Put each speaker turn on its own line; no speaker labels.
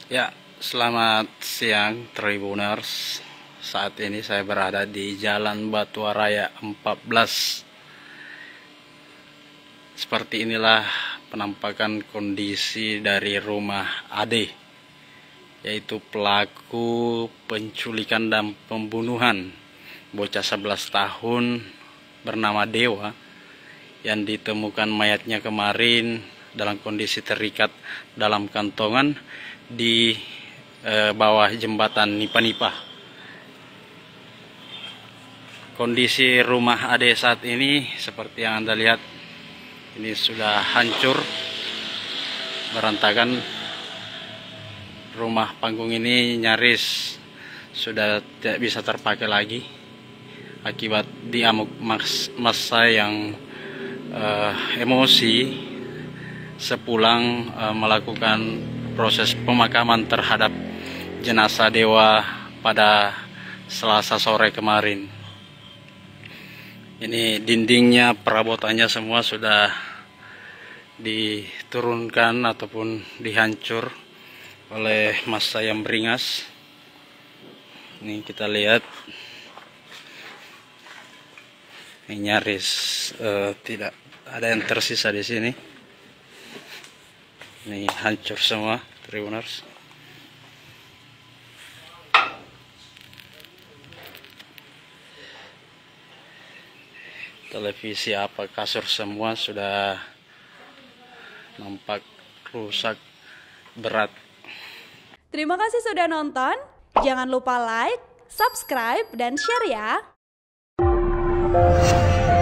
Ya, selamat siang Tribuners. Saat ini saya berada di Jalan Batu Raya 14. Seperti inilah penampakan kondisi dari rumah Ade, yaitu pelaku penculikan dan pembunuhan bocah 11 tahun bernama Dewa yang ditemukan mayatnya kemarin dalam kondisi terikat dalam kantongan di bawah jembatan Nipa-Nipa. Kondisi rumah Ade saat ini seperti yang Anda lihat, ini sudah hancur, berantakan. Rumah panggung ini nyaris sudah tidak bisa terpakai lagi akibat diamuk massa yang emosi sepulang melakukan proses pemakaman terhadap jenazah Dewa pada Selasa sore kemarin. Ini dindingnya, perabotannya semua sudah diturunkan ataupun dihancur oleh massa yang beringas. Ini kita lihat, ini nyaris tidak ada yang tersisa di sini. Ini hancur semua, Tribuners. Televisi apa, kasur semua sudah nampak rusak berat.
Terima kasih sudah nonton. Jangan lupa like, subscribe, dan share ya.